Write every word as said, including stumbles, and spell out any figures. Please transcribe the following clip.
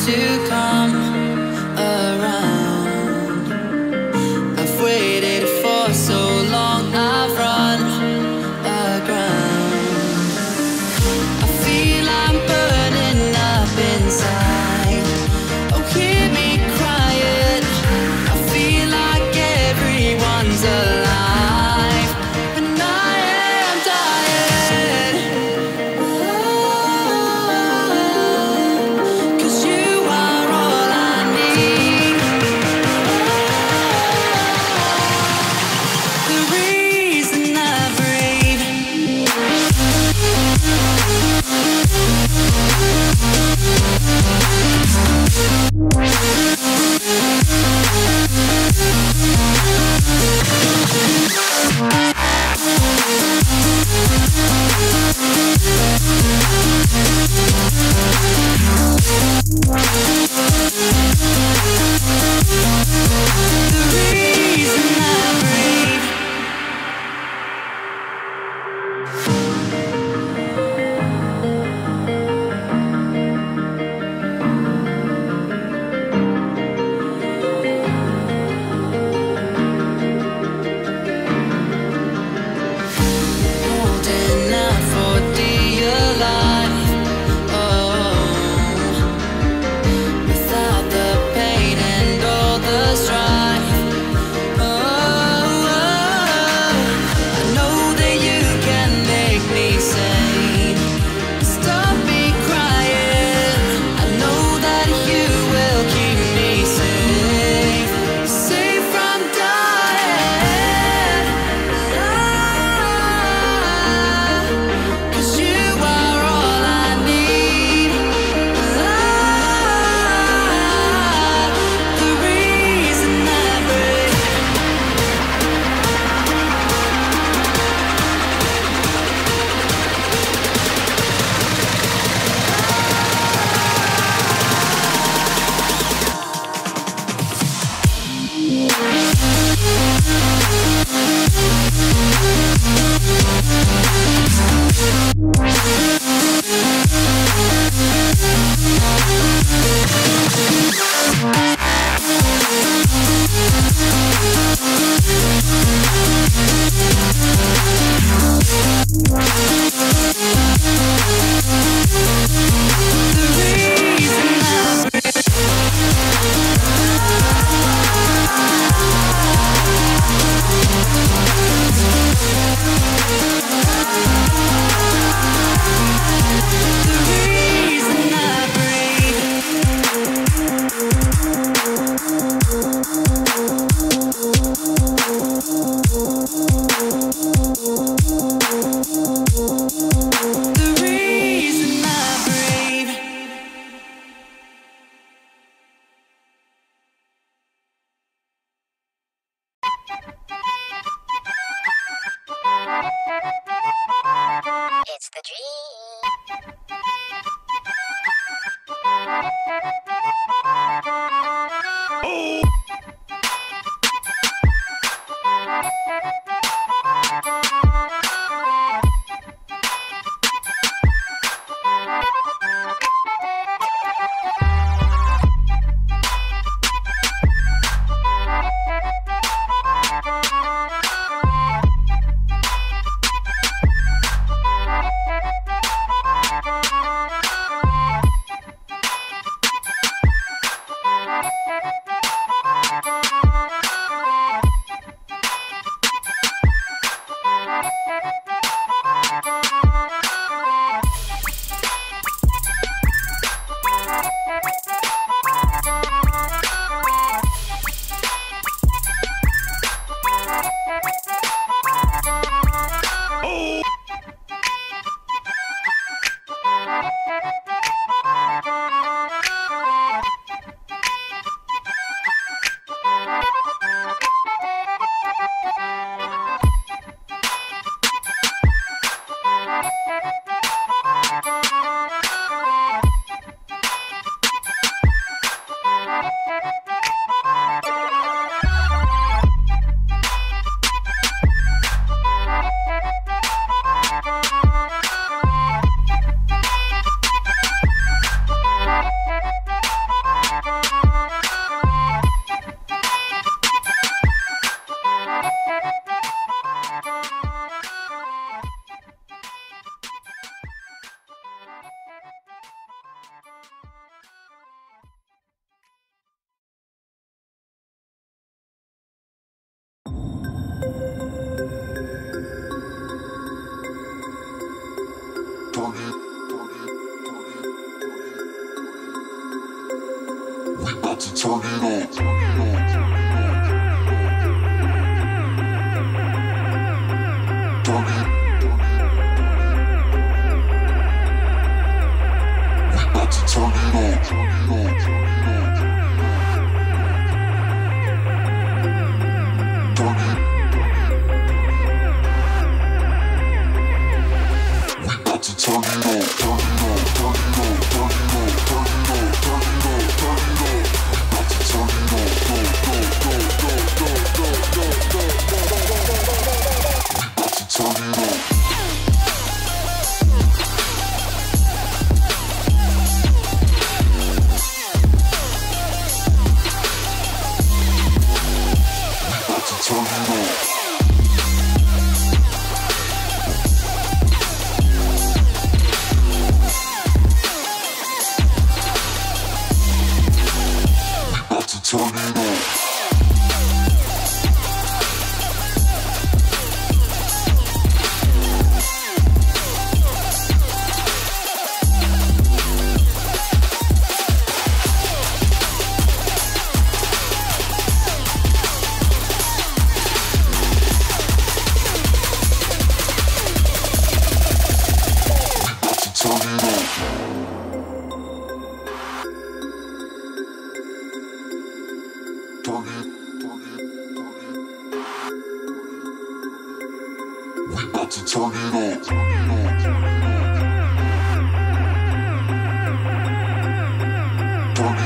to come around. I've waited for so long, I've run aground. I feel I'm burning up inside. Oh, hear me crying. I feel like everyone's alive, and I am dying. Cause you are about to turn it on. Turn it. We about to turn it on. Turn it. We about to turn it on. Turn it on. Turn it on. Turn it on. Turn it on. Turn it on. Turn it on. We about to turn it on. Go, go, go, go, go, go, go, go, go, go, go, go. We about to turn it on. Turn it on. We about to turn it on. Turn it on. Turn it, turn it, turn it. We about to turn it on. Turn it.